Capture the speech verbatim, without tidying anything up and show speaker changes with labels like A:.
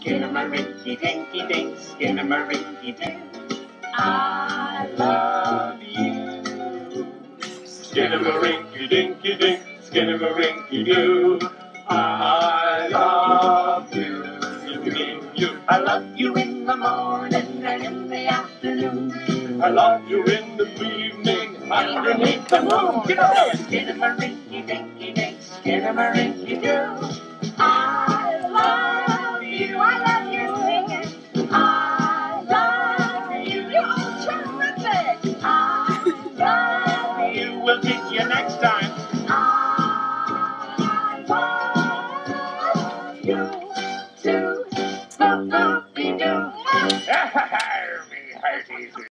A: Skinnamarink-a-dinky-dink, skinnamarink-a-dink. I love you. Skinnamarink-a-dinky-dink, skinnamarink-a-doo. I love you. You mean you. I love you in the morning and in the afternoon. I love you in the evening underneath the moon. Get on! Skinnamarink-a-dinky-dink, skinnamarink-a-doo.